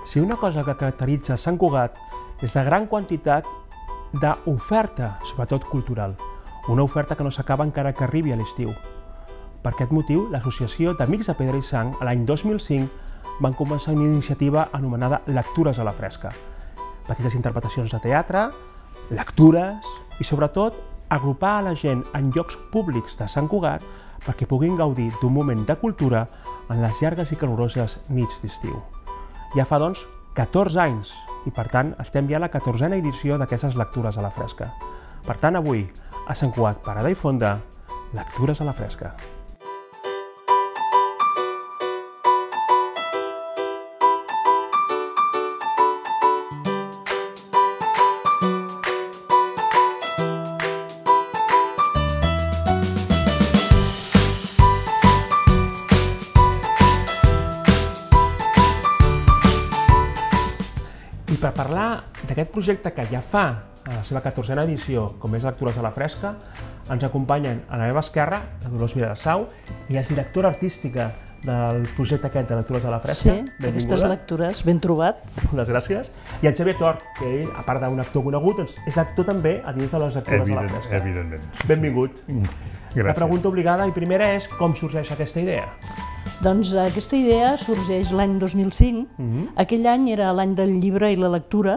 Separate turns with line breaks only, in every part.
Si una cosa que caracteritza Sant Cugat és la gran quantitat d'oferta, sobretot cultural, una oferta que no s'acaba encara que arribi a l'estiu. Per aquest motiu, l'Associació d'Amics de Pedra i Sang, l'any 2005, van començar una iniciativa anomenada Lectures a la Fresca. Petites interpretacions de teatre, lectures i, sobretot, agrupar a la gent en llocs públics de Sant Cugat perquè puguin gaudir d'un moment de cultura en les llargues i caloroses nits d'estiu. Ja fa, doncs, 14 anys i, per tant, estem ja a la 14a edició d'aquestes Lectures a la Fresca. Per tant, avui, a Sant Cugat, Parada i Fonda, Lectures a la Fresca. I per parlar d'aquest projecte que ja fa a la seva 14a edició, com és Lectures a la Fresca, ens acompanyen a la meva esquerra la Dolors Viladesau, i és directora artística del projecte aquest de Lectures a la Fresca.
Sí, d'aquestes lectures, ben trobat.
Moltes gràcies. I en Xavier Tort, que ell, a part d'un actor conegut, és actor també a dins de les Lectures a la Fresca.
Evidentment.
Benvingut.
Gràcies.
La pregunta obligada i primera és com sorgeix aquesta idea?
Doncs aquesta idea sorgeix l'any 2005. Aquell any era l'any del llibre i la lectura,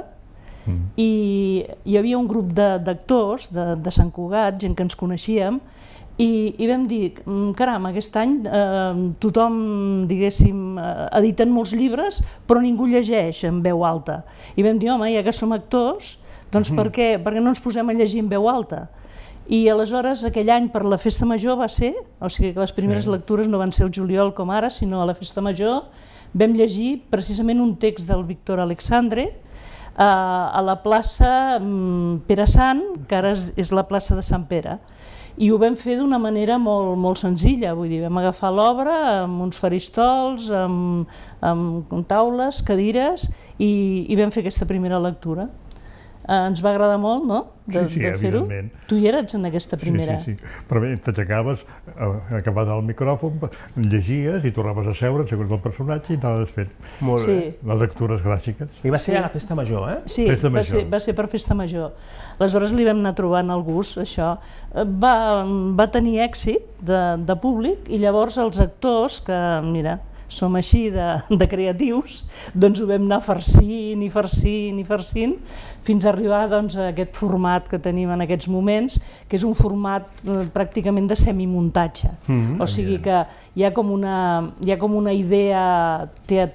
i hi havia un grup d'actors de Sant Cugat, gent que ens coneixíem, i vam dir, caram, aquest any tothom, diguéssim, editen molts llibres, però ningú llegeix en veu alta. I vam dir, home, ja que som actors, doncs per què no ens posem a llegir en veu alta? I aleshores, aquell any, per la Festa Major va ser, o sigui que les primeres lectures no van ser el juliol com ara, sinó a la Festa Major, vam llegir precisament un text del Víctor Alexandre a la plaça Pere Sant, que ara és la plaça de Sant Pere. I ho vam fer d'una manera molt senzilla, vull dir, vam agafar l'obra amb uns faristols, amb taules, cadires, i vam fer aquesta primera lectura. Ens va agradar molt, no?, de fer-ho.
Evidentment.
Tu hi eres en aquesta primera.
Sí. Però bé, t'aixecaves, acabat el micròfon, llegies i tornaves a seure segons el personatge i anaves fent les lectures clàssiques.
I va ser a la Festa Major, eh?
Sí, va ser per Festa Major. Aleshores li vam anar trobant el gust, això. Va tenir èxit de públic i llavors els actors, que mira, som així de creatius, doncs ho vam anar farcint i farcint fins a arribar a aquest format que tenim en aquests moments, que és un format pràcticament de semimuntatge. O sigui que hi ha com una idea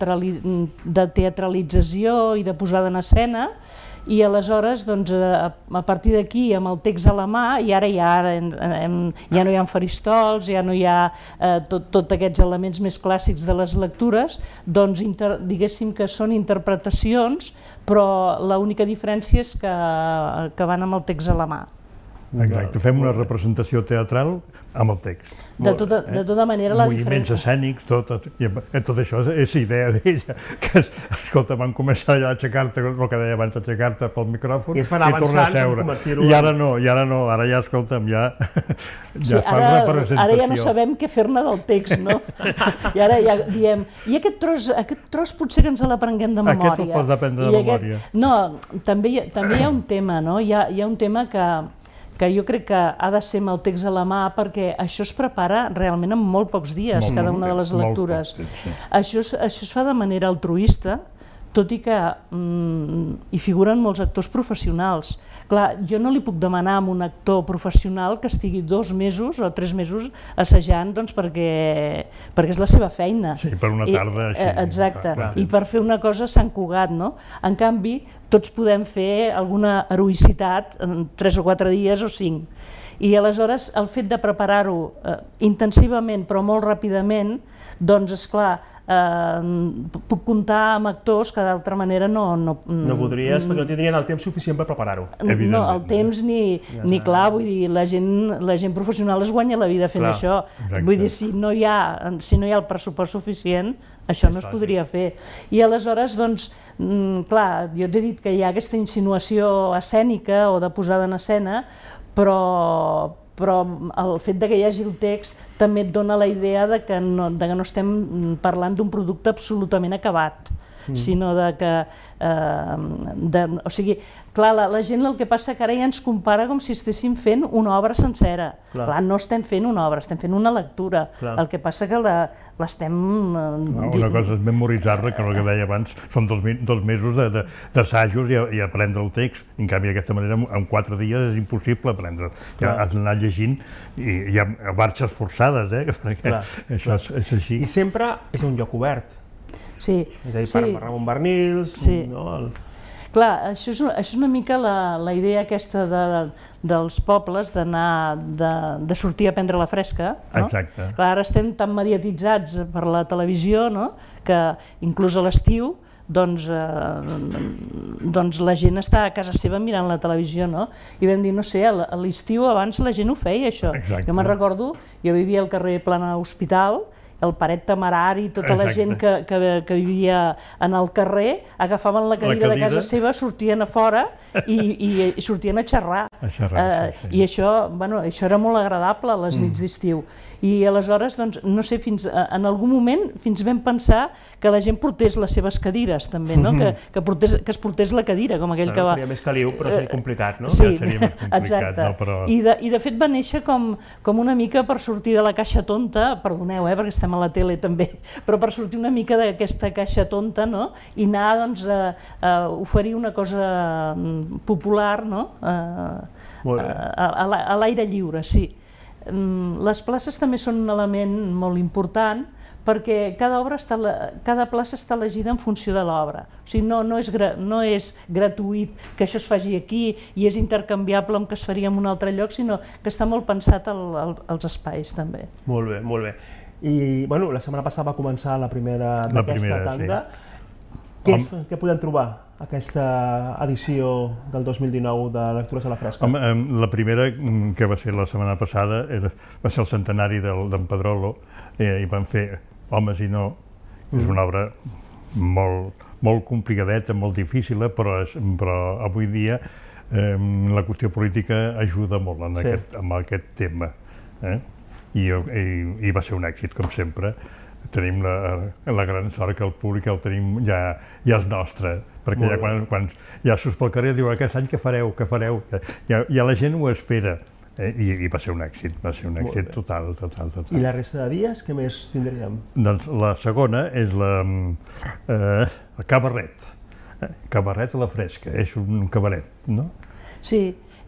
de teatralització i de posada en escena, i aleshores, a partir d'aquí, amb el text a la mà, i ara ja no hi ha faristols, ja no hi ha tots aquests elements més clàssics de les lectures, doncs diguéssim que són interpretacions, però l'única diferència és que van amb el text a la mà.
Exacte, fem una representació teatral amb el text.
De tota manera, la
moviments escènics, tot això és idea d'ella, que, escolta, van començar ja a aixecar-te, el que deia abans, aixecar-te pel micròfon i tornar a seure. I ara no, ara ja, escolta'm, ja fas representació. Ara ja
no sabem què fer-ne del text, no? I ara ja diem, i aquest tros potser que ens l'aprenguem de memòria.
Aquest el pots aprendre de memòria.
No, també hi ha un tema, no? Hi ha un tema que jo crec que ha de ser amb el text a la mà, perquè això es prepara realment en molt pocs dies, cada una de les lectures. Això es fa de manera altruista, tot i que hi figuren molts actors professionals. Clar, jo no li puc demanar a un actor professional que estigui 2 mesos o 3 mesos assajant, perquè és la seva feina.
Sí, per una tarda així.
Exacte, i per fer una cosa a Sant Cugat, no? En canvi, tots podem fer alguna heroïcitat en 3 o 4 dies o 5. I aleshores el fet de preparar-ho intensivament però molt ràpidament, doncs esclar, puc comptar amb actors que d'altra manera no
podries, perquè no tindrien el temps suficient per preparar-ho.
No, el temps ni clar, vull dir, la gent professional es guanya la vida fent això. Vull dir, si no hi ha el pressupost suficient, això no es podria fer. I aleshores, doncs, clar, jo t'he dit que hi ha aquesta insinuació escènica o de posada en escena, però el fet que hi hagi el text també et dona la idea que no estem parlant d'un producte absolutament acabat. sinó de que... O sigui, clar, la gent el que passa que ara ja ens compara com si estéssim fent una obra sencera. Clar, no estem fent una obra, estem fent una lectura. El que passa que l'estem...
Una cosa és memoritzar-la, que el que deia abans, són 2 mesos d'assajos i aprendre el text. En canvi, d'aquesta manera, en 4 dies és impossible aprendre. Has d'anar llegint i hi ha marxes forçades, perquè això és així.
I sempre és un lloc obert.
Sí.
És a dir, per Ramon Barnils...
Clar, això és una mica la idea aquesta dels pobles de sortir a prendre la fresca.
Exacte.
Clar, ara estem tan mediatitzats per la televisió que inclús a l'estiu doncs la gent està a casa seva mirant la televisió, i vam dir, no sé, a l'estiu abans la gent ho feia, això. Jo me'n recordo, jo vivia al carrer Plana Hospital, el Paret Temerari, tota la gent que vivia en el carrer, agafaven la cadira de casa seva, sortien a fora i sortien a xerrar. I això era molt agradable a les nits d'estiu. I aleshores, no sé, en algun moment fins vam pensar que la gent portés les seves cadires, també, que es portés la cadira, com aquell que va...
Seria més caliu, però seria complicat, no?
Sí, exacte. I de fet va néixer com una mica per sortir de la caixa tonta, perdoneu, perquè estem a la tele també, però per sortir una mica d'aquesta caixa tonta i anar a oferir una cosa popular a l'aire lliure, sí. Les places també són un element molt important perquè cada plaça està elegida en funció de l'obra. O sigui, no és gratuït que això es faci aquí i és intercanviable amb que es faria en un altre lloc, sinó que està molt pensat als espais també.
Molt bé, molt bé. I la setmana passada va començar la primera d'aquesta tanda. Què podem trobar aquesta edició del 2019 de Lectures a la Fresca?
La primera, que va ser la setmana passada, va ser el centenari d'en Pedrolo, i van fer Homes i no. És una obra molt complicadeta, molt difícil, però avui dia la qüestió política ajuda molt en aquest tema. I va ser un èxit, com sempre. Tenim la gran sort que el públic el tenim ja és nostre, perquè quan ja surts pel carrer diu aquest any què fareu, ja la gent ho espera. I va ser un èxit total.
I la resta de dies, què més tindríem?
Doncs la segona és el cabaret. Cabaret a la Fresca, és un cabaret, no?
Sí.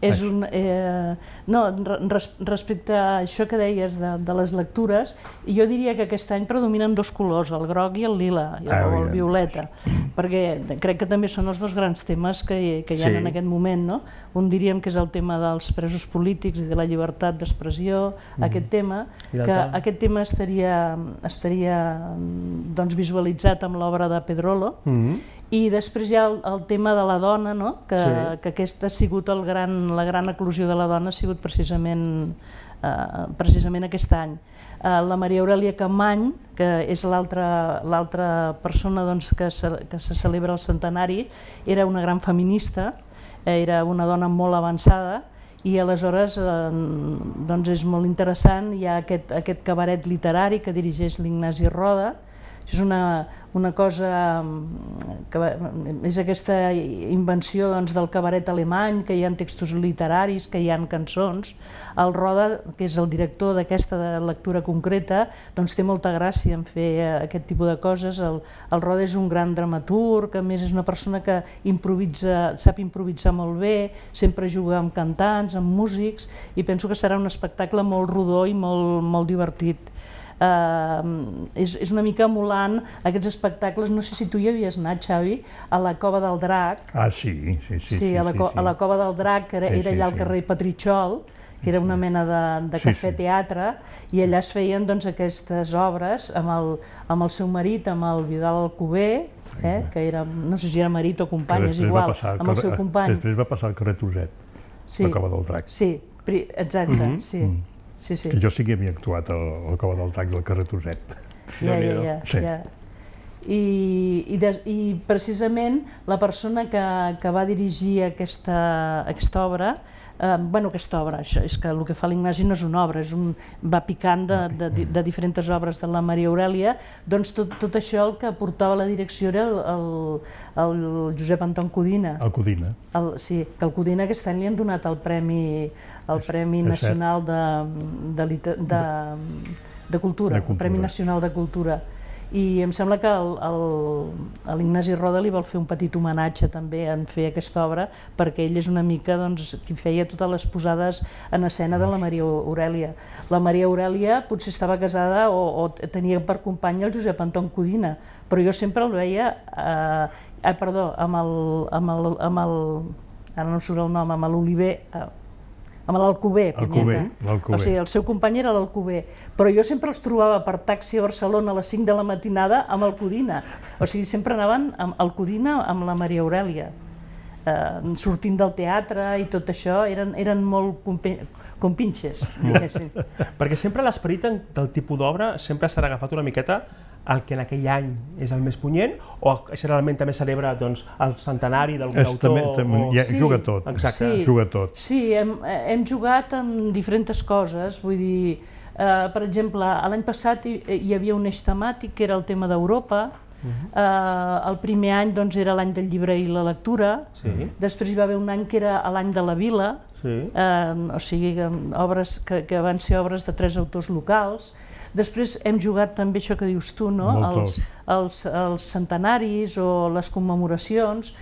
Respecte a això que deies de les lectures, jo diria que aquest any predominen 2 colors, el groc i el lila, o el violeta, perquè crec que també són els 2 grans temes que hi ha en aquest moment. Un diríem que és el tema dels presos polítics i de la llibertat d'expressió, aquest tema, que aquest tema estaria visualitzat amb l'obra de Pedrolo, i després hi ha el tema de la dona, que aquesta ha sigut la gran eclosió de la dona ha sigut precisament aquest any. La Maria Aurèlia Capmany, que és l'altra persona que se celebra el centenari, era una gran feminista, era una dona molt avançada, i aleshores és molt interessant. Hi ha aquest cabaret literari que dirigeix l'Ignasi Roda. És una cosa que és aquesta invenció del cabaret alemany, que hi ha textos literaris, que hi ha cançons. El Roda, que és el director d'aquesta lectura concreta, té molta gràcia en fer aquest tipus de coses. El Roda és un gran dramaturg, a més és una persona que sap improvisar molt bé, sempre juga amb cantants, amb músics, i penso que serà un espectacle molt rodó i molt divertit. És una mica emulant aquests espectacles. No sé si tu hi havies anat, Xavi, a la Cova del Drac.
Sí.
Sí, a la Cova del Drac, que era allà al carrer Petritxol, que era una mena de cafè-teatre, i allà es feien aquestes obres amb el seu marit, amb el Vidal Alcover, que era, no sé si era marit o company, és igual, amb el seu company.
Després va passar al carrer Tuset, la Cova del Drac.
Sí, exacte, sí. Que
jo sí que havia actuat al Cova del Drac del carrer Tuset.
I precisament la persona que va dirigir aquesta obra, això és que el que fa l'Ignasi no és una obra, va picant de diferents obres de la Maria Aurèlia, doncs tot això el que portava la direcció era el Josep Anton Codina.
El Codina.
Sí, que el Codina aquest any li han donat el Premi Nacional de Cultura, el Premi Nacional de Cultura. I em sembla que l'Ignasi Roda li vol fer un petit homenatge també en fer aquesta obra, perquè ell és una mica qui feia totes les posades en escena de la Maria Aurèlia. La Maria Aurèlia potser estava casada o tenia per company el Josep Anton Codina, però jo sempre el veia, ara no surt el nom, amb l'Oliver, amb l'Alcover, o sigui, el seu company era l'Alcover, però jo sempre els trobava per taxi a Barcelona a les 5 de la matinada amb el Codina, o sigui, sempre anaven amb el Codina amb la Maria Aurèlia, sortint del teatre i tot això, eren molt compinxes.
Perquè sempre l'esperit del tipus d'obra sempre estarà agafat una miqueta el que en aquell any és el més punyent, o generalment també celebra el centenari d'algun autor?
Juga tot. Juga tot.
Sí, hem jugat en diferents coses, vull dir, per exemple, l'any passat hi havia un eix temàtic que era el tema d'Europa, el primer any era l'any del llibre i la lectura, després hi va haver un any que era l'any de la vila, o sigui, obres que van ser obres de 3 autors locals. Després hem jugat també això que dius tu, els centenaris o les commemoracions.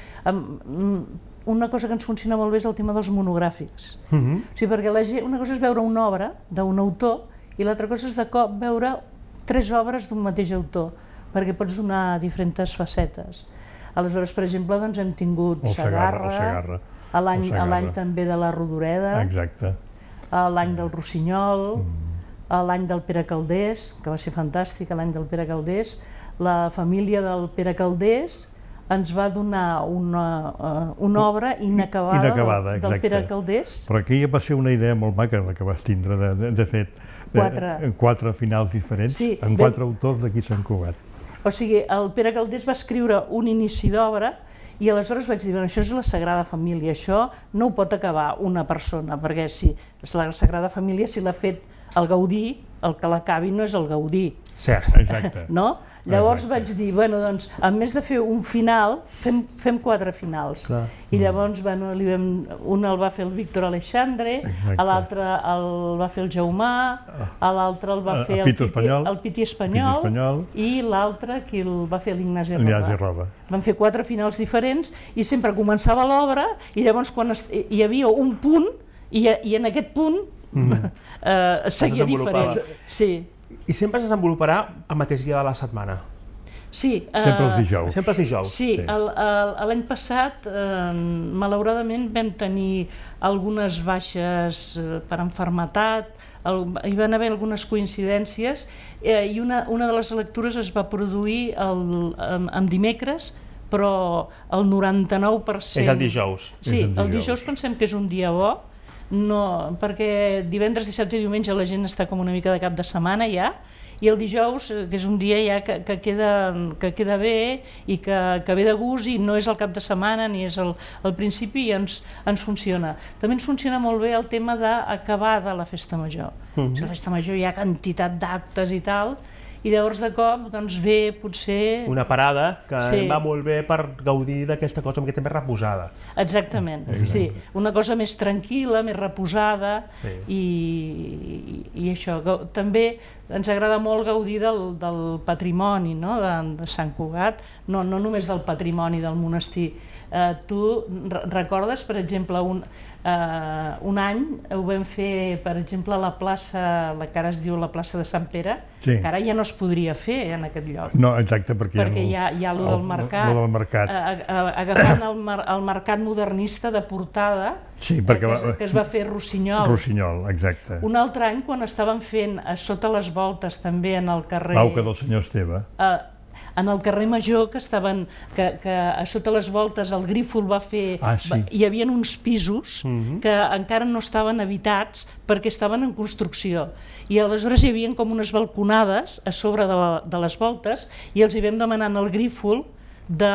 Una cosa que ens funciona molt bé és el tema dels monogràfics. Perquè una cosa és veure una obra d'un autor i l'altra cosa és de cop veure 3 obres d'un mateix autor, perquè pots donar diferents facetes. Aleshores, per exemple, hem tingut Segarra, l'any també de la Rodoreda, l'any del Rossinyol, l'any del Pere Calders, que va ser fantàstic, l'any del Pere Calders. La família del Pere Calders ens va donar una obra inacabada del Pere Calders.
Però aquí va ser una idea molt maca la que vas tindre, de fet, 4 finals diferents, amb 4 autors d'aquí Sant Cugat.
O sigui, el Pere Calders va escriure un inici d'obra i aleshores vaig dir, això és la Sagrada Família, això no ho pot acabar una persona, perquè si la Sagrada Família, si l'ha fet el Gaudí, el que l'acabi no és el Gaudí.
Cert,
exacte.
Llavors vaig dir, doncs, a més de fer un final, fem 4 finals. I llavors, un el va fer el Víctor Aleixandre, l'altre el va fer el Jaumà, l'altre el va fer el Piti Espanyol i l'altre qui el va fer l'Ignasi Roda. Van fer 4 finals diferents i sempre començava l'obra i llavors quan hi havia un punt i en aquest punt seguia diferent.
I sempre es desenvoluparà el mateix dia de la setmana?
Sí.
Sempre els dijous.
Sempre els dijous.
Sí, l'any passat, malauradament, vam tenir algunes baixes per malaltia, hi van haver algunes coincidències i una de les lectures es va produir en dimecres, però el 99%...
És el dijous.
Sí, el dijous pensem que és un dia bo, perquè divendres, dissabte i diumenge la gent està com una mica de cap de setmana ja, i el dijous, que és un dia ja que queda bé i que ve de gust i no és el cap de setmana ni és el principi i ens funciona. També ens funciona molt bé el tema d'acabar de la festa major. A la festa major hi ha quantitat d'actes i tal, i llavors de cop ve potser...
Una parada que va molt bé per gaudir d'aquesta cosa una miqueta més reposada.
Exactament, sí. Una cosa més tranquil·la, més reposada i això. També ens agrada molt gaudir del patrimoni de Sant Cugat, no només del patrimoni del monestir. Tu recordes, per exemple, un any ho vam fer, per exemple, a la plaça, la que ara es diu la plaça de Sant Pere, que ara ja no es podria fer en aquest lloc.
No, exacte, perquè
hi ha el del mercat. Agafant el mercat modernista de portada, que es va fer Rossinyol.
Rossinyol, exacte.
Un altre any, quan estaven fent sota les voltes, també en el carrer...
L'Auca del senyor Esteve.
en el carrer Major, que a sota les voltes el Grífol va fer... Hi havia uns pisos que encara no estaven habitats perquè estaven en construcció. I aleshores hi havia com unes balconades a sobre de les voltes i els hi vam demanar al Grífol de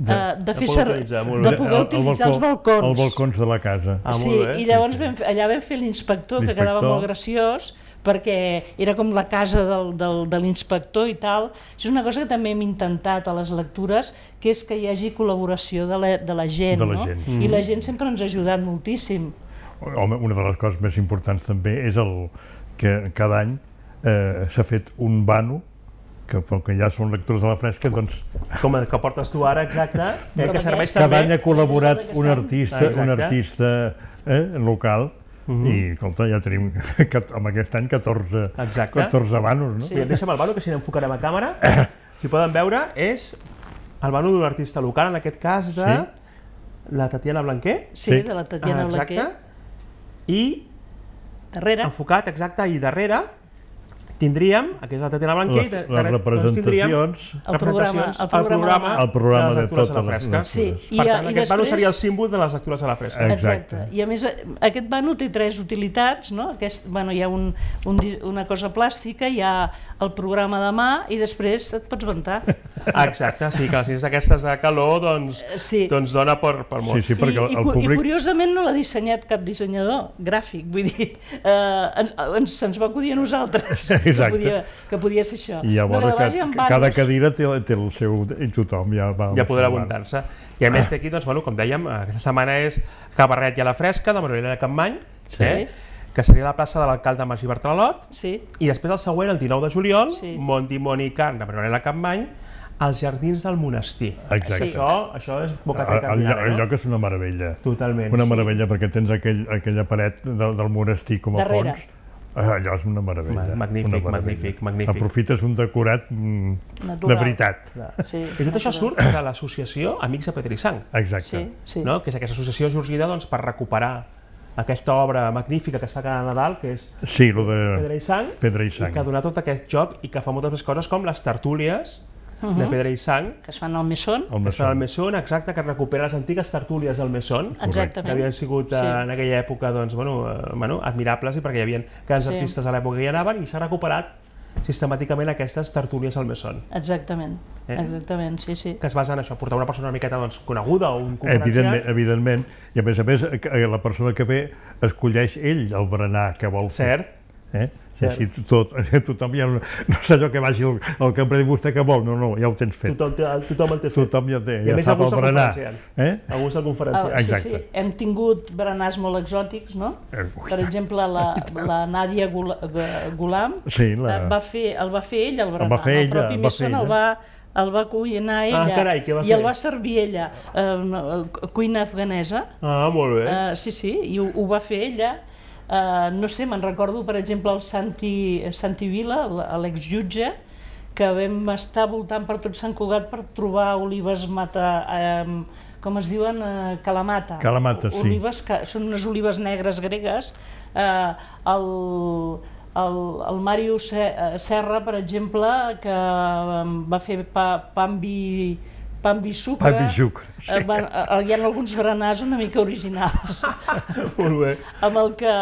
poder utilitzar els balcons.
Els balcons de la casa.
Sí, i llavors allà vam fer l'inspector, que quedava molt graciós, perquè era com la casa de l'inspector i tal. Això és una cosa que també hem intentat a les lectures, que és que hi hagi col·laboració de la gent, no? I la gent sempre ens ha ajudat moltíssim.
Home, una de les coses més importants també és que cada any s'ha fet un vano, que ja són lectures de la fresca, doncs...
Com el que portes tu ara, exacte, que serveix també...
Cada any ha col·laborat un artista local, i escolta, ja tenim amb aquest any 14 vanos, no?
Sí, deixa'm el vano, que si n'enfocarem a càmera, si poden veure, és el vano d'un artista local, en aquest cas de la Tatiana Blanquer.
Sí, de la Tatiana Blanquer.
I enfocat, exacte, i darrere tindríem, aquesta és la Tatiana Blanquer,
les representacions,
el programa de totes les lectures. Per tant, aquest vano seria el símbol de les lectures a la fresca.
Exacte. I a més, aquest vano té 3 utilitats, no? Hi ha una cosa plàstica, hi ha el programa de mà i després et pots ventar.
Exacte, sí, que les nits d'aquestes de calor doncs dona per molt.
I curiosament no l'ha dissenyat cap dissenyador gràfic, vull dir, se'ns va acudir a nosaltres. Que podia ser això.
I llavors cada cadira té el seu... i tothom ja
podrà apuntar-se. I a més d'aquí, com dèiem, aquesta setmana és Cabarret i a la fresca, de Manuela de Capmany, que seria la plaça de l'alcalde Magí Bartralot, i després el següent, el 19 de juliol, Mont Dimoni i Carn, de Manuela de Capmany, als Jardins del Monestir. Això és bocateca.
El lloc és una meravella.
Totalment.
Una meravella, perquè tens aquella paret del monestir com a fons. Allò és una meravella.
Magnífic.
Aprofites un decorat de veritat.
I tot això surt de l'associació Amics de Pedra i Sang.
Exacte.
Que és aquesta associació sorgida per recuperar aquesta obra magnífica que es fa cada Nadal, que és Pedra i Sang, i que ha donat tot aquest joc i que fa moltes més coses com les tertúlies de Pedra i Sang,
que es fan al Mesón,
exacte, que recupera les antigues tertúlies del Mesón, que havien sigut en aquella època admirables, i perquè hi havia grans artistes a l'època que hi anaven, i s'ha recuperat sistemàticament aquestes tertúlies al Mesón.
Exactament, sí.
Que es basa en això, portar una persona una miqueta coneguda o un conferenciant.
Evidentment, i a més la persona que ve escolleix ell el berenar que vol fer.
Cert.
Així tothom ja... No sé allò que vagi el que em predi vostè que vol, no, ja ho tens fet.
Tothom el té fet.
Tothom ja té,
ja sap el berenar.
A
gust del conferenciant.
Sí, hem tingut berenars molt exòtics, no? Per exemple, la Nàdia Gulam el va fer ell, el berenar. El propi Mesón el va cuinar ella i el va servir ella, cuina afganesa.
Molt bé.
Sí, i ho va fer ella. No sé, me'n recordo, per exemple, el Santi Vila, l'exjutge, que vam estar voltant per tot Sant Cugat per trobar olives com es diuen? Calamata.
Calamata, sí.
Són unes olives negres gregues. El Màrius Serra, per exemple, que va fer pa amb sucre. Hi ha alguns berenars una mica originals.
Molt bé.
Amb el que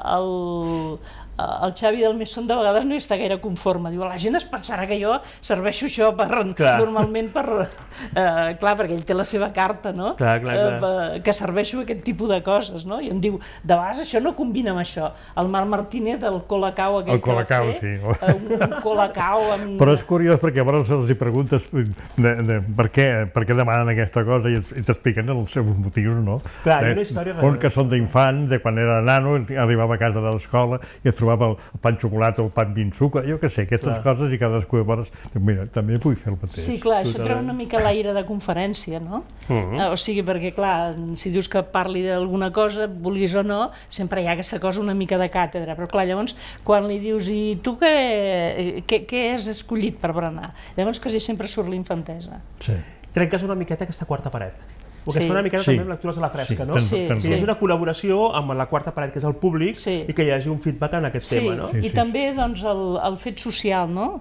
el Xavi del Mesón de vegades no hi està gaire conforme. Diu, la gent es pensarà que jo serveixo això normalment clar, perquè ell té la seva carta, no? Que serveixo aquest tipus de coses, no? I em diu, de vegades això no combina amb això. El Marc Martínez, el colacao aquell que va fer, un colacao amb...
Però és curiós perquè llavors els hi preguntes per què demanen aquesta cosa i t'expliquen els seus motius, no?
Clar, hi ha una història...
Que són d'infant, de quan era nano, arribava a casa de l'escola i es trobava el pa amb xocolata o el pa amb sucre, jo què sé, aquestes coses, i cadascú llavors, mira, també vull fer el mateix.
Sí, clar, això treu una mica l'aire de conferència, no? O sigui, perquè clar, si dius que parli d'alguna cosa, vulguis o no, sempre hi ha aquesta cosa una mica de càtedra, però clar, llavors, quan li dius, i tu què has escollit per berenar? Llavors quasi sempre surt l'infantesa.
Sí.
Trenques una miqueta aquesta quarta paret. Perquè es fa una miqueta també amb lectures a la fresca, no? Que hi hagi una col·laboració amb la quarta paret, que és el públic, i que hi hagi un feedback en aquest tema, no?
I també el fet social, no?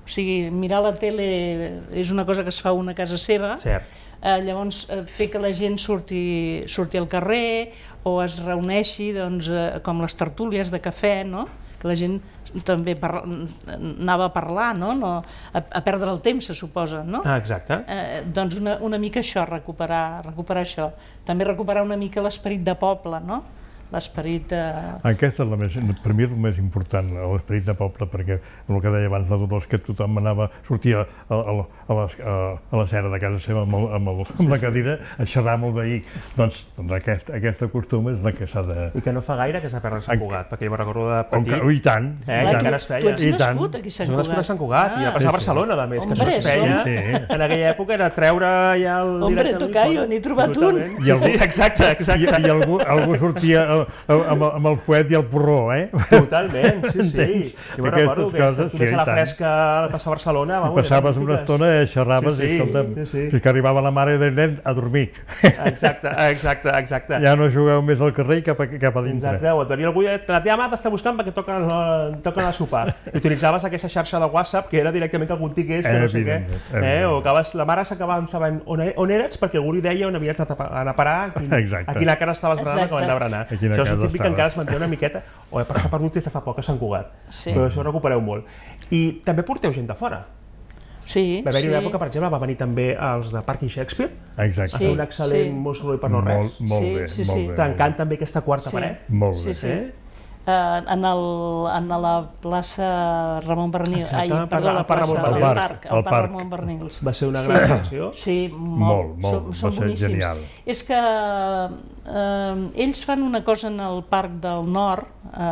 O sigui, mirar la tele és una cosa que es fa una casa seva, llavors fer que la gent surti al carrer o es reuneixi com les tertúlies de cafè, que la gent també anava a parlar, a perdre el temps, se suposa.
Exacte.
Doncs una mica això, recuperar això. També recuperar una mica l'esperit de poble, l'esperit...
Aquesta per mi és el més important, l'esperit de poble, perquè el que deia abans la Dolors, que tothom sortia a la serra de casa seva amb la cadira a xerrar amb el veí. Doncs aquesta costum és la que s'ha de...
I que no fa gaire que s'ha perdut Sant Cugat, perquè jo me'n recordo de petit...
I tant!
Encara es feia.
Tu ets nascut aquí a Sant Cugat?
Jo nascut a Sant Cugat, i a passar a Barcelona, a més, que això es feia. En aquella època era treure ja el...
Hombre, tocayo, n'he trobat un!
Sí, exacte.
I algú sortia amb el fuet i el porró,
Totalment, sí. Jo me'n recordo que tu vés a la fresca a passar a Barcelona...
Passaves una estona i xerraves i, escolta'm, fins que arribava la mare del nen a dormir.
Exacte.
Ja no jugueu més al carrer i cap a dintre.
Exacte, o et venia algú i la teva mare t'està buscant perquè toquen a sopar. I utilitzaves aquesta xarxa de WhatsApp que era directament que algú et digués que no sé què. O la mare s'acabava sabent on eres perquè algú li deia on havies d'anar a parar, a quina cara estaves berenant acabant de berenar. Això és un típic que encara es manté una miqueta, però s'ha perdut des de fa poc a Sant Cugat. Però això ho recupereu molt. I també porteu gent de fora.
Sí.
Va haver-hi una època, per exemple, va venir també els de Parking Shakespeare, a fer un excel·lent Molt soroll per no res.
Molt bé.
Trencant també aquesta quarta paret.
Molt bé.
En la plaça Ramon Bernils, el parc Ramon Bernils.
Va ser una gran atracció?
Sí, molt, són boníssims. És que ells fan una cosa en el Parc del Nord,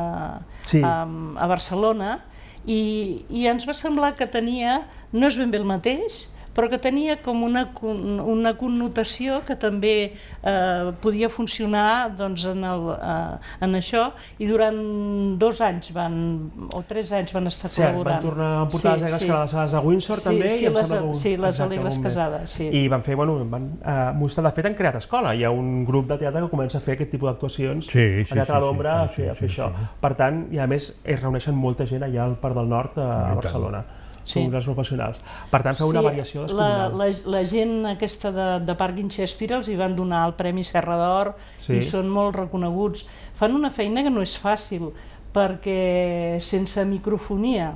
a Barcelona, i ens va semblar que tenia, no és ben bé el mateix, però que tenia com una connotació que també podia funcionar en això, i durant 2 anys o 3 anys van estar col·laborant.
Van tornar a portar les Alegres Casades de Windsor també.
Sí, les Alegres Casades.
I van fer, van mostrar, de fet han creat escola, hi ha un grup de teatre que comença a fer aquest tipus d'actuacions a Teatre a l'Ombra a fer això. Per tant, i a més es reuneixen molta gent allà al Parc del Nord a Barcelona. Són grans professionals. Per tant, feu una variació descomunal.
La gent aquesta de Parking Shakespeare els hi van donar el Premi Serra d'Or i són molt reconeguts. Fan una feina que no és fàcil, perquè sense microfonia,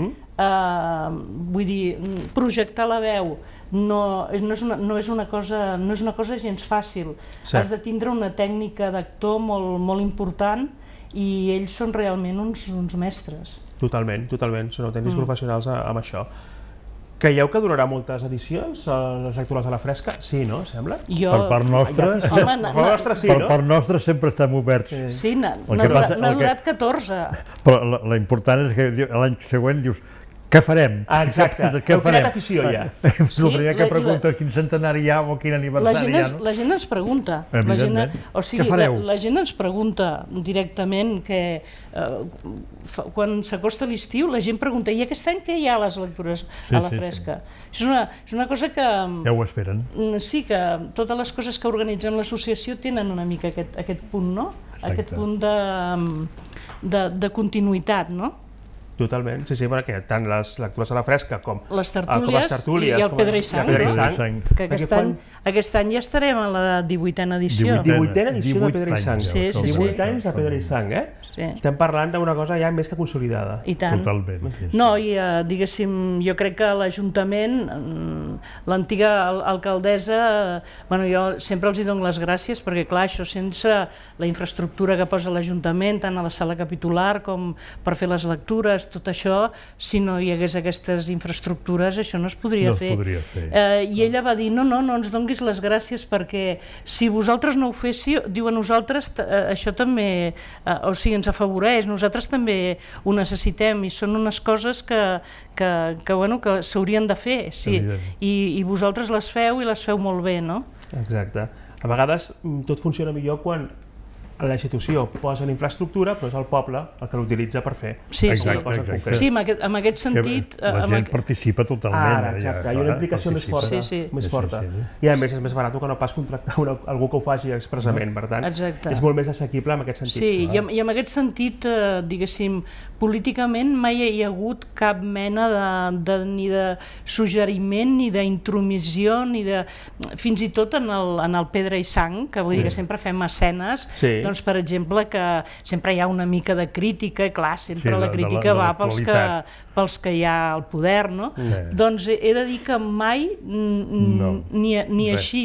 vull dir, projectar la veu no és una cosa gens fàcil. Has de tindre una tècnica d'actor molt important i ells són realment uns mestres.
Totalment, són autèntics professionals amb això. Creieu que durarà moltes edicions, les lectures a la fresca? Sí, no? Sembla?
Per part nostra sempre estem oberts.
Sí, n'ha durat 14.
Però l'important és que l'any següent dius què farem?
Exacte, heu creat afició ja.
El primer que pregunta quin centenari hi ha o quin aniversari hi ha.
La gent ens pregunta. Què
fareu?
La gent ens pregunta directament que quan s'acosta l'estiu la gent pregunta i aquest any què hi ha a les lectures a la fresca? És una cosa que...
Ja ho esperen.
Sí, que totes les coses que organitzem l'associació tenen una mica aquest punt, no? Aquest punt de continuïtat, no?
Totalment, sí, perquè tant les lectures a la fresca com
les tertúlies i el Pedra i Sang, que aquest any ja estarem a la 18a edició.
18a edició de Pedra i Sang.
18
anys de Pedra i Sang, Estem parlant d'una cosa ja més que consolidada.
I tant.
Totalment.
No, i diguéssim, jo crec que l'Ajuntament, l'antiga alcaldessa, jo sempre els dono les gràcies perquè, clar, això sense la infraestructura que posa l'Ajuntament, tant a la sala capitular com per fer les lectures, tot això, si no hi hagués aquestes infraestructures, això no es podria fer. I ella va dir, no ens donguis les gràcies perquè si vosaltres no ho féssiu, diu a nosaltres, això també, o sigui, ens afavoreix, nosaltres també ho necessitem i són unes coses que s'haurien de fer, i vosaltres les feu i les feu molt bé, no?
Exacte. A vegades tot funciona millor quan la institució posa infraestructura, però és el poble el que l'utilitza per fer
una
cosa concreta.
Sí, en aquest sentit...
La gent participa totalment.
Ara, exacte, hi ha una implicació més forta. I a més és més barat que no pas contractar algú que ho faci expressament, per tant, és molt més assequible en aquest sentit.
Sí, i en aquest sentit, diguéssim, políticament mai hi ha hagut cap mena ni de suggeriment, ni d'intromissió, ni de... Fins i tot en el Pedra i Sang, que vull dir que sempre fem escenes, doncs, per exemple, que sempre hi ha una mica de crítica, clar, sempre la crítica va pels que hi ha al poder, no? Doncs he de dir que mai, ni així,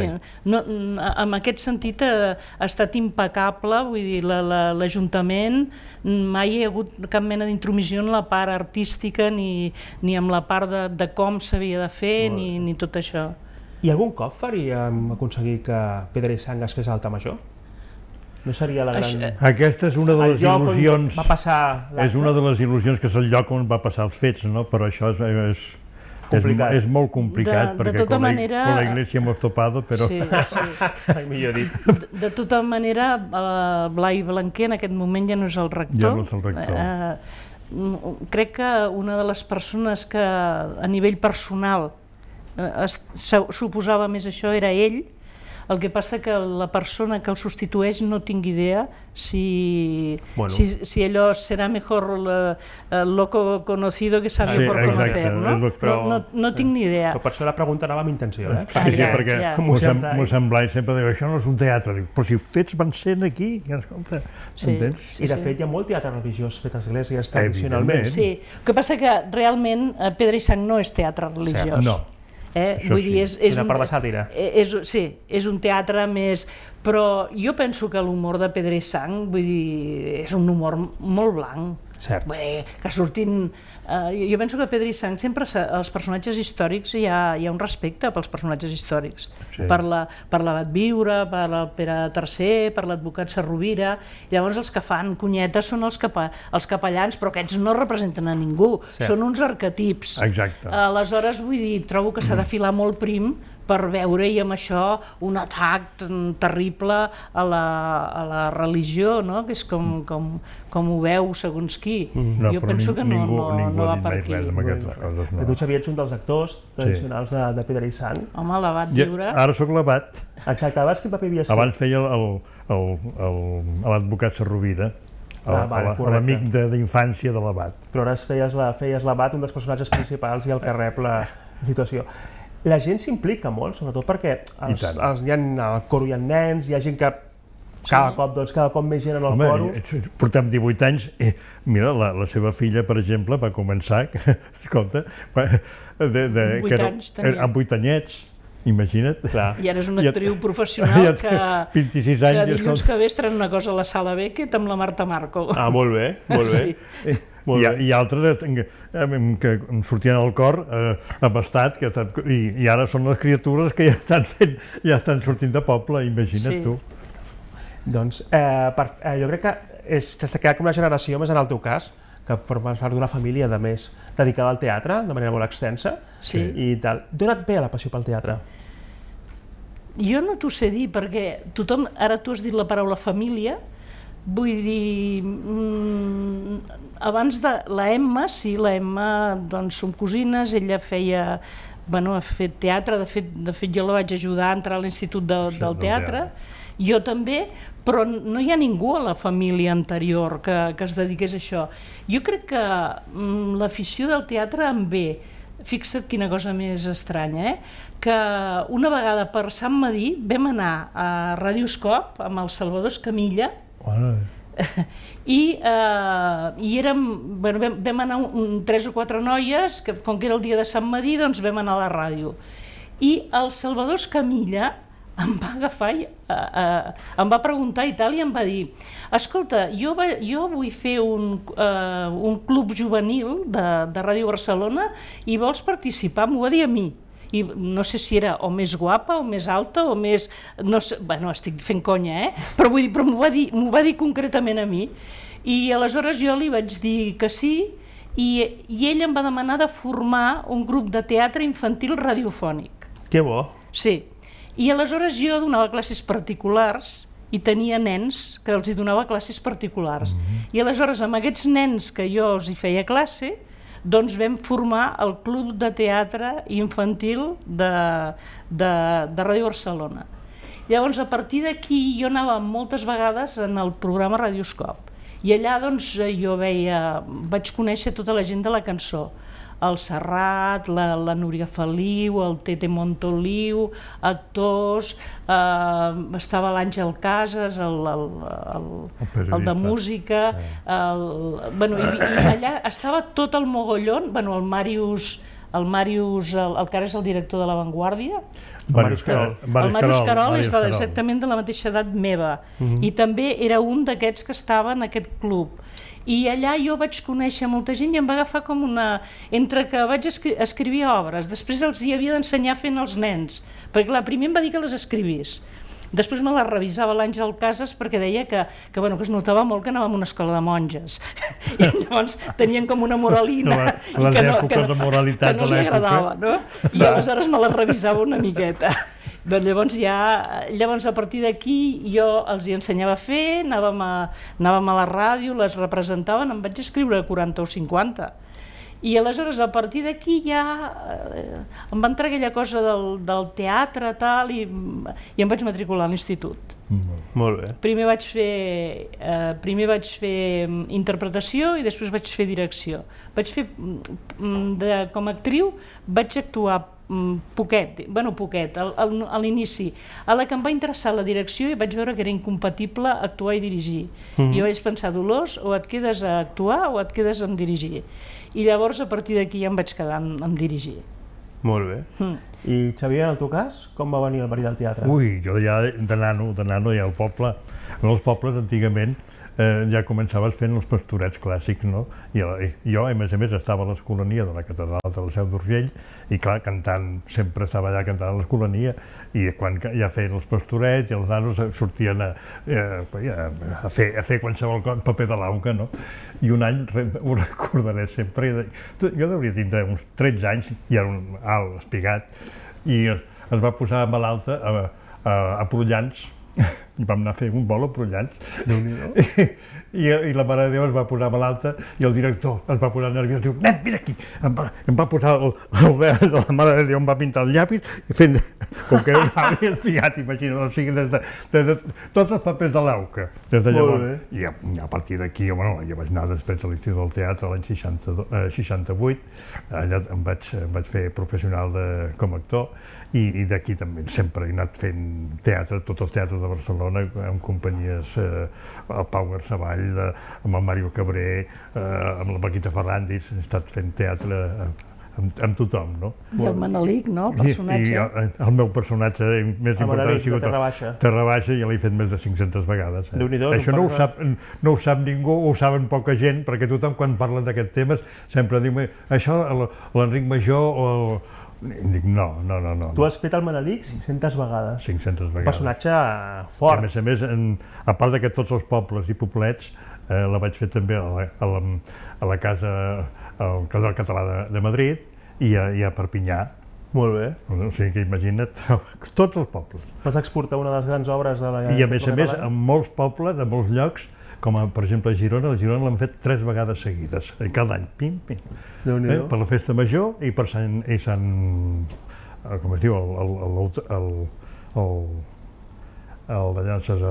en aquest sentit ha estat impecable, vull dir, l'Ajuntament mai hi ha hagut cap mena d'intromissió en la part artística ni en la part de com s'havia de fer, ni tot això.
I algun cop faríem aconseguir que Pedra i Sang es fes alta major? No seria la gran...
Aquesta és una de les il·lusions...
va passar...
És una de les il·lusions que és el lloc on va passar els fets, no? Però això és molt complicat, perquè con la Iglesia hemos topado, però...
Millor dit.
De tota manera, Blai Blanquer en aquest moment ja no és el rector.
Ja no és el rector.
Crec que una de les persones que a nivell personal suposava més això era ell. El que passa que la persona que el substitueix no tinc idea si allò serà millor loco conocido que sabio por conocer, no? No tinc ni idea.
Però per això la pregunta anava amb intenció, eh?
Sí, perquè mossèn Blai sempre diu, això no és un teatre, però si fets van sent aquí, escolta, entens?
I de fet hi ha molt teatre religiós fet a esglésies tradicionalment.
Sí, el que passa que realment Pedra i Sang no és teatre religiós.
No.
Vull dir, és
una part de sàtira.
Sí, és un teatre més... Però jo penso que l'humor de Pedra i Sang, vull dir, és un humor molt blanc.
Cert.
Que surtin... Jo penso que a Pedra i Sang sempre els personatges històrics hi ha un respecte pels personatges històrics. Per l'Abat Viure, per el Pere III, per l'advocat Sarrovira. Llavors els que fan conyetes són els capellans, però aquests no representen a ningú, són uns arquetips.
Exacte.
Aleshores, vull dir, trobo que s'ha de filar molt prim per veure-hi amb això un atac terrible a la religió, que és com ho veu segons qui. Jo penso que no va per aquí.
Que tu, Xavier, ets un dels actors tradicionals de Pedra i Sang.
Home, l'Abat Viure.
Ara sóc l'Abat.
Exacte, abans quin paper havies fet?
Abans feia l'advocat Sarrovira, l'amic d'infància de l'Abat.
Però ara feies l'Abat, un dels personatges principals i el que rep la situació. La gent s'implica molt, sobretot perquè al coro hi ha nens, hi ha gent que cada cop més gent en el coro.
Portem 18 anys, mira, la seva filla, per exemple, va començar, escolta, amb 8 anyets, imagina't.
I ara és una actriu professional que dilluns que ve estrena una cosa a la Sala Beckett amb la Marta Marco.
Ah, molt bé, molt bé.
I altres que sortien al cor abastat i ara són les criatures que ja estan sortint de poble, imagina't tu.
Doncs jo crec que s'ha quedat com una generació, més en el teu cas, que formes part d'una família, a més, dedicada al teatre de manera molt extensa i tal. D'on et ve la passió pel teatre?
Jo no t'ho sé dir, perquè tothom, ara tu has dit la paraula família, vull dir, abans de la Emma, la Emma, doncs som cosines, ella ha fet teatre, de fet jo la vaig ajudar a entrar a l'Institut del Teatre, jo també, però no hi ha ningú a la família anterior que es dediqués a això. Jo crec que l'afició del teatre em ve, fixa't quina cosa més estranya, que una vegada per Sant Medir vam anar a Radioscop amb el Salvador Escamilla i vam anar 3 o 4 noies, que com que era el dia de Sant Medir, doncs vam anar a la ràdio. I el Salvador Escamilla em va agafar, em va preguntar i tal, i em va dir: escolta, jo vull fer un club juvenil de Ràdio Barcelona i vols participar? M'ho va dir a mi. I no sé si era o més guapa o més alta o més... estic fent conya, però vull dir, m'ho va dir concretament a mi. I aleshores jo li vaig dir que sí, i ell em va demanar de formar un grup de teatre infantil radiofònic.
Que bo!
Sí. I aleshores jo donava classes particulars i tenia nens que els hi donava classes particulars. I aleshores amb aquests nens que jo els hi feia classe, doncs vam formar el Club de Teatre Infantil de Ràdio Barcelona. Llavors, a partir d'aquí, jo anava moltes vegades en el programa Radioscop, i allà doncs, jo vaig conèixer tota la gent de la cançó, el Serrat, la Núria Feliu, el Tete Montoliu, actors, estava l'Àngel Casas, el de música, i allà estava tot el mogollon, el Màrius, el que ara és el director de La Vanguardia, el Màrius Carol és exactament de la mateixa edat meva, i també era un d'aquests que estava en aquest club. I allà jo vaig conèixer molta gent i em va agafar com una... Entre que vaig escrivir obres, després els hi havia d'ensenyar fent els nens, perquè clar, primer em va dir que les escrivís, després me les revisava l'Àngel Casas perquè deia que es notava molt que anàvem a una escola de monges, i llavors tenien com una moralina que no li agradava, no? I aleshores me les revisava una miqueta. Doncs llavors a partir d'aquí jo els hi ensenyava a fer, anàvem a la ràdio, les representaven, em vaig escriure 40 o 50. I aleshores a partir d'aquí ja em va entrar aquella cosa del teatre tal, i em vaig matricular a l'institut.
Molt bé.
Primer vaig fer interpretació i després vaig fer direcció. Com a actriu vaig actuar poquet, a l'inici, a la que em va interessar la direcció i vaig veure que era incompatible actuar i dirigir. I vaig pensar, Dolors, o et quedes a actuar o et quedes en dirigir. I llavors a partir d'aquí ja em vaig quedar en dirigir.
Molt bé. I Xavier, en el teu cas, com va venir el verí del teatre?
Ui, jo ja de nano ja al poble, en els pobles antigament ja començaves fent els pastorets clàssics, no? I jo, a més, estava a l'Escolania de la Catedral de la Seu d'Urgell i, clar, cantant, sempre estava allà cantant a l'Escolania, i quan ja feien els pastorets i els nanos sortien a fer qualsevol paper de l'auca, no? I un any, ho recordaré sempre, jo devia tindre uns 13 anys, i era un alt, espigat, i es va posar malalta a Prullans, i vam anar a fer un vol a Prullans, i la Mare de Déu es va posar malalta i el director es va posar nerviós, diu, nen, vine aquí, em va posar el vel de la Mare de Déu, em va pintar els llapis, fent, com que era un avi espigat, imagina't, o sigui, des de tots els papers de l'auca, des de llavors. I a partir d'aquí, ja vaig anar després a l'Institut del Teatre l'any 68, allà em vaig fer professional com a actor, i d'aquí també sempre he anat fent teatre, tots els teatres de Barcelona, amb companyies, el Pau Garsavall, amb el Mario Cabré, amb la Paquita Ferrandis, he estat fent teatre amb tothom, no?
I el Manelic, no? El personatge.
I el meu personatge més important ha sigut Terra Baixa, i l'he fet més de 500 vegades. Això no ho sap ningú, ho saben poca gent, perquè tothom quan parlen d'aquests temes sempre diu, això l'Enric Major o el... Dic, no.
Tu has fet el Manelic 500 vegades.
500 vegades.
Un personatge fort.
A més, a part que tots els pobles i poblets, la vaig fer també a la casa, al Casal Català de Madrid i a Perpinyà.
Molt bé.
O sigui que imagina't, tots els pobles.
Vas exportar una de les grans obres de la...
I a més, en molts pobles, en molts llocs, com per exemple a Girona l'han fet 3 vegades seguides, cada any, pim, pim. Per la festa major i per Sant... com es diu, de Llances,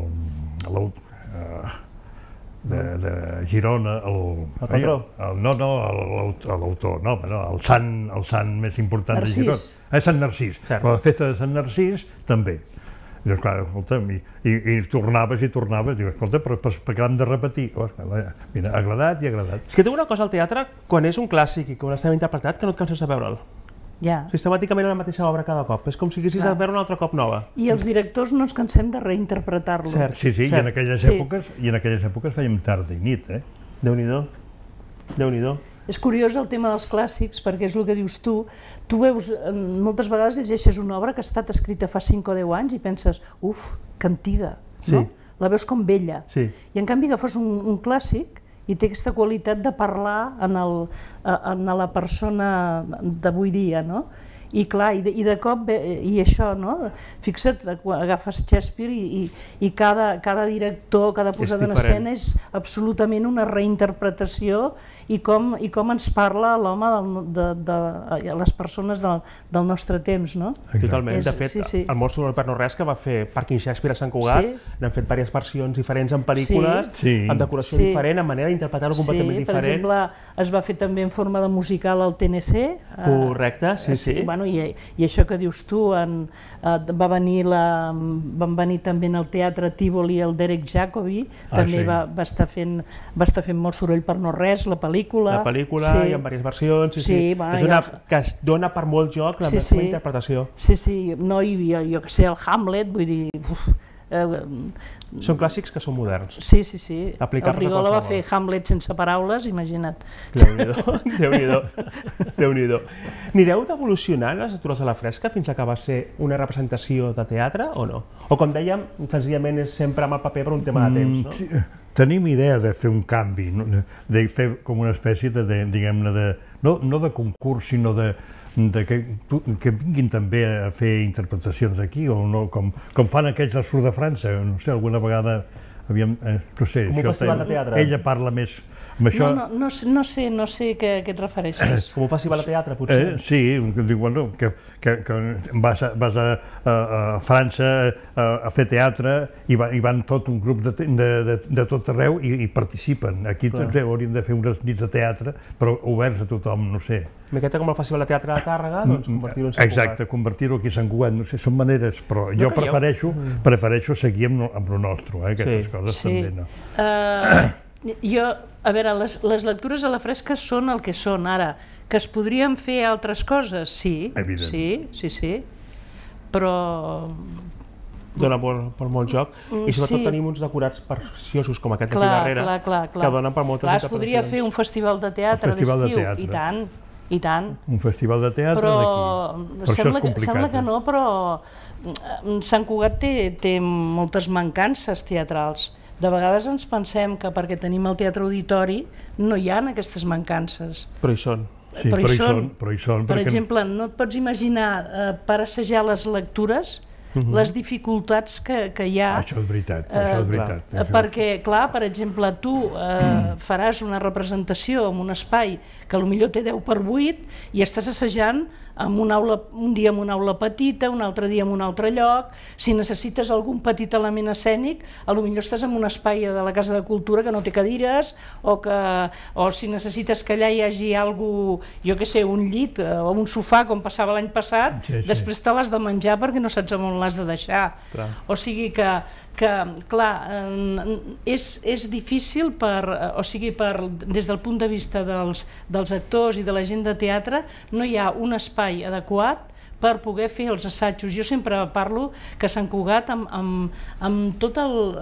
de Girona,
el patró?
L'autor, no, el sant més important de Girona. Sant Narcís, però la festa de Sant Narcís també. I doncs, clar, escolta, i tornaves, diu, escolta, però per què l'hem de repetir? Mira, ha agradat i ha agradat.
És que té una cosa al teatre, quan és un clàssic i quan està interpretat, que no et canses de veure'l.
Ja.
Sistemàticament la mateixa obra cada cop, és com si haguessis de veure un altre cop nova.
I els directors no ens cansem de reinterpretar-lo.
Sí, i en aquelles èpoques fèiem tarda i nit, eh?
Déu-n'hi-do.
És curiós el tema dels clàssics, perquè és el que dius tu. Tu veus, moltes vegades llegeixes una obra que ha estat escrita fa 5 o 10 anys i penses, que antiga, no? La veus com vella. I en canvi agafes un clàssic i té aquesta qualitat de parlar en la persona d'avui dia, no? I clar, i de cop, i això, no? Fixa't, agafes Shakespeare i cada director, cada posada en escena és absolutament una reinterpretació i com ens parla l'home de les persones del nostre temps, no?
Totalment. De fet, el Molt soroll per no res que va fer Parking Shakespeare a Sant Cugat, n'han fet diverses versions diferents en pel·lícules, amb decoració diferent, en manera d'interpretar-ho completament diferent.
Per exemple, es va fer també en forma de musical al TNC.
Correcte, sí.
I això que dius tu, van venir també en el Teatre Tívoli el Derek Jacobi, també va estar fent molt soroll per no res, la pel·lícula.
La pel·lícula, hi ha diverses versions, és una que es dona per molt joc la màxima interpretació.
Sí, no, i jo que sé, el Hamlet, vull dir...
Són clàssics que són moderns.
Sí. El Rigola va fer Hamlet sense paraules, imagina't.
Déu-n'hi-do. Anireu d'evolucionant les lectures a la fresca fins a que va ser una representació de teatre o no? O com dèiem, senzillament és sempre amb el paper per un tema de temps, no?
Sí. Tenim idea de fer un canvi, de fer com una espècie diguem-ne, no de concurs, sinó que vinguin també a fer interpretacions aquí, o no, com fan aquells al sud de França, no sé, alguna vegada, no sé,
com un festival de teatre.
Ella parla més amb això.
No sé a què et refereixes.
Com un festival de teatre, potser?
Sí, que vas a França a fer teatre i van tot un grup de tot arreu i participen. Aquí també hauríem de fer unes nits de teatre, però oberts a tothom, no sé.
Una miqueta com el Festival de Teatre de Tàrrega, doncs convertir-ho en Sant Cugat.
Exacte, convertir-ho aquí a Sant Cugat, no sé, són maneres, però jo prefereixo seguir amb el nostre, aquestes coses també no.
A veure, les lectures a la fresca són el que són ara. Que es podrien fer altres coses? Sí, però...
Dona per molt joc, i sobretot tenim uns decorats preciosos com aquest d'aquí darrere, que donen per moltes interpretacions.
Es podria fer un festival de teatre d'estiu, i tant.
Un festival de teatre d'aquí, però això és complicat.
Sembla que no, però Sant Cugat té moltes mancances teatrals. De vegades ens pensem que perquè tenim el teatre auditori no hi ha aquestes mancances.
Però hi són.
Sí, però hi són.
Per exemple, no et pots imaginar per assajar les lectures les dificultats que hi ha.
Això és veritat,
Perquè, clar, per exemple, tu faràs una representació en un espai que potser té 10x8 i estàs assajant un dia en una aula petita, un altre dia en un altre lloc. Si necessites algun petit element escènic, potser estàs en un espai de la Casa de Cultura que no té cadires, o si necessites que allà hi hagi jo què sé, un llit o un sofà, com passava l'any passat, després te l'has de menjar perquè no saps on l'has de deixar. O sigui que, clar, és difícil des del punt de vista dels actors i de la gent de teatre, no hi ha un espai adequat per poder fer els assajos. Jo sempre parlo que Sant Cugat, amb tot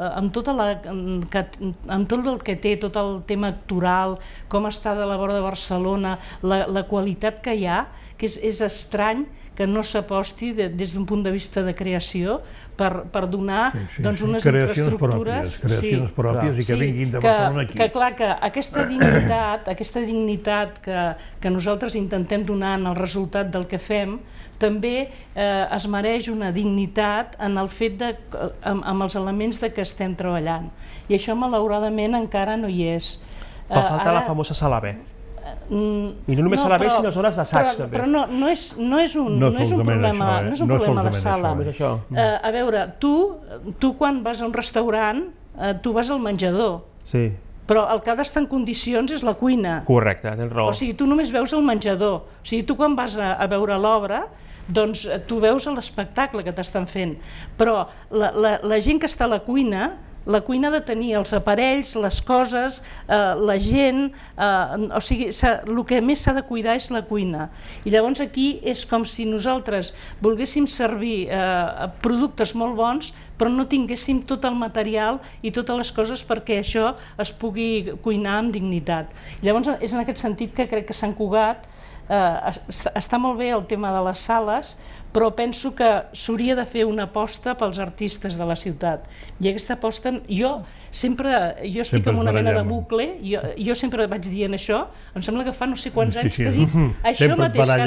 el que té, tot el tema actoral, com està de la vora de Barcelona, la qualitat que hi ha, que és estrany que no s'aposti des d'un punt de vista de creació per donar unes infraestructures...
Creacions pròpies i que vinguin de Barcelona aquí.
Que clar, que aquesta dignitat que nosaltres intentem donar en el resultat del que fem, també es mereix una dignitat en el fet amb els elements que estem treballant. I això malauradament encara no hi és.
Fa falta la famosa sala B. I no només sala B, sinó zones d'assaig també.
Però no és un problema de sala. A veure, tu quan vas a un restaurant, tu vas al menjador.
Sí.
Però el que ha d'estar en condicions és la cuina.
Correcte, tens raó.
O sigui, tu només veus el menjador. O sigui, tu quan vas a veure l'obra, doncs tu veus l'espectacle que t'estan fent. Però la gent que està a la cuina ha de tenir els aparells, les coses, la gent, o sigui, el que més s'ha de cuidar és la cuina. I llavors aquí és com si nosaltres volguéssim servir productes molt bons, però no tinguéssim tot el material i totes les coses perquè això es pugui cuinar amb dignitat. Llavors és en aquest sentit que crec que Sant Cugat està molt bé el tema de les sales, però penso que s'hauria de fer una aposta pels artistes de la ciutat. I aquesta aposta, jo estic en una mena de bucle, jo sempre vaig dient això, em sembla que fa no sé quants anys que dic això mateix, que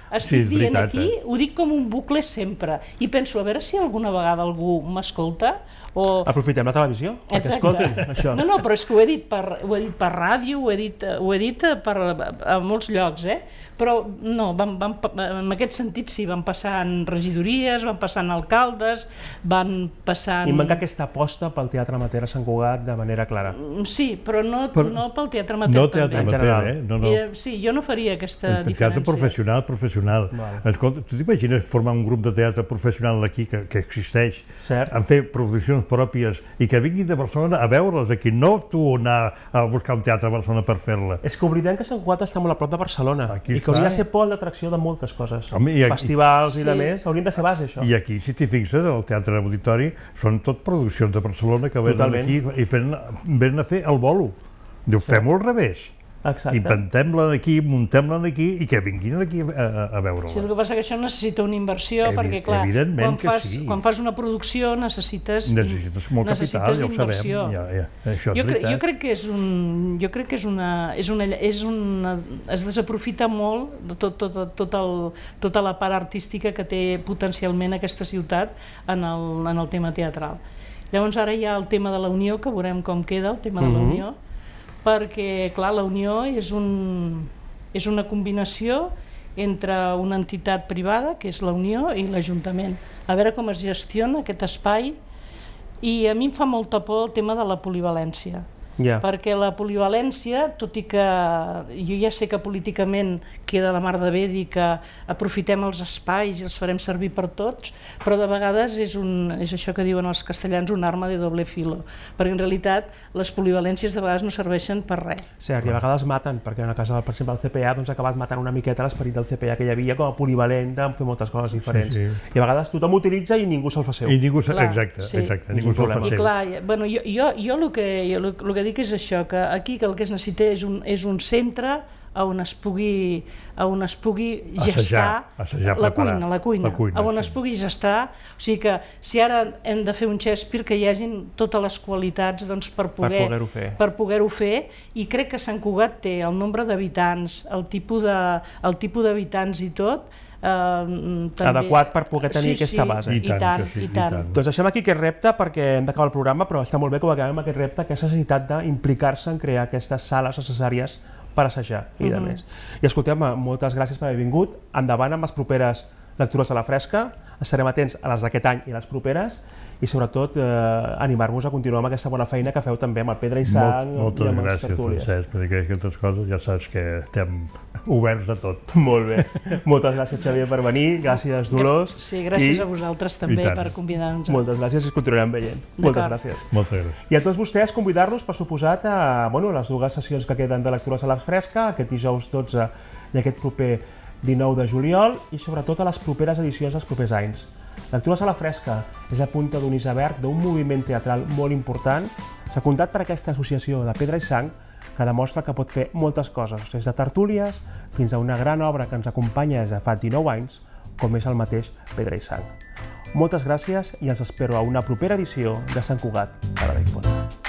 estic dient aquí, ho dic com un bucle sempre, i penso, a veure si alguna vegada algú m'escolta, o...
Aprofitem la televisió, perquè escoltin això.
No, però és que ho he dit per ràdio, ho he dit a molts llocs, però no, en aquest sentit sí, van passant regidories, van passant alcaldes, van passant...
I manca aquesta aposta pel Teatre Amateur a Sant Cugat de manera clara.
Sí, però no pel Teatre Amateur.
No Teatre Amateur,
Sí, jo no faria aquesta diferència.
Teatre professional. Escolta, tu t'imagines formar un grup de teatre professional aquí que existeix, en fer produccions pròpies i que vinguin de Barcelona a veure'ls aquí, no tu anar a buscar un teatre a Barcelona per fer-la.
És que oblidem que Sant Cugat està molt a prop de Barcelona i que hauria de ser pol d'atracció de moltes coses. Festivals i de més, haurien de ser base, això.
I aquí, si t'hi fixes, el Teatre Auditori són tot produccions de Barcelona que venen aquí i venen a fer el bolo. Diu, fem-ho al revés. Inventem-la aquí, muntem-la aquí i que vinguin aquí a veure-la.
Sí, el que passa que això necessita una inversió, perquè clar, quan fas una producció necessites
molt capital, ja ho sabem.
Jo crec que es desaprofita molt tota la part artística que té potencialment aquesta ciutat en el tema teatral. Llavors ara hi ha el tema de la Unió, que veurem com queda el tema de la Unió, perquè, clar, la Unió és una combinació entre una entitat privada, que és la Unió, i l'Ajuntament. A veure com es gestiona aquest espai, i a mi em fa molta por el tema de la polivalència. Perquè la polivalència, tot i que jo ja sé que políticament queda la mar de bé dir que aprofitem els espais i els farem servir per tots, però de vegades és això que diuen els castellans, un arma de doble filo, perquè en realitat les polivalències de vegades no serveixen per res.
Cert, i a vegades maten, perquè en el cas, per exemple, del CPA ha acabat matant una miqueta l'esperit del CPA que hi havia com a polivalent de fer moltes coses diferents. I a vegades tothom utilitza i ningú se'l fa seu.
Exacte, ningú se'l fa seu.
I clar, jo el que dic és això, que aquí el que es necessita és un centre on es pugui gestar la cuina, on es pugui gestar, o sigui que si ara hem de fer un Shakespeare que hi hagin totes les qualitats per poder-ho fer, i crec que Sant Cugat té el nombre d'habitants, el tipus d'habitants i tot,
adequat per poder tenir aquesta base.
I tant.
Doncs deixem aquí aquest repte perquè hem d'acabar el programa, però està molt bé que ho acabem amb aquest repte, aquesta necessitat d'implicar-se en crear aquestes sales necessàries per assajar i de més. I escolteu-me, moltes gràcies per haver vingut. Endavant amb les properes lectures a la fresca, estarem atents a les d'aquest any i les properes, i sobretot animar-vos a continuar amb aquesta bona feina que feu també amb el Pedra i Sang.
Moltes gràcies, Francesc, perquè aquestes coses ja saps que estem oberts a tot.
Molt bé. Moltes gràcies, Xavier, per venir. Gràcies, Dolors.
Sí, gràcies a vosaltres també per convidar-nos.
Moltes gràcies i ens continuarem veient. Moltes gràcies.
Moltes gràcies.
I a tots vostès convidar-los, per suposat, a les dues sessions que queden de lectures a la fresca, aquest dijous 12 i aquest proper 19 de juliol, i sobretot a les properes edicions dels propers anys. Lectures a la fresca és la punta d'un iceberg d'un moviment teatral molt important, secundat per aquesta associació de Pedra i Sang, que demostra que pot fer moltes coses, des de tertúlies fins a una gran obra que ens acompanya des de fa 19 anys, com és el mateix Pedra i Sang. Moltes gràcies i els espero a una propera edició de Sant Cugat a la Difusió.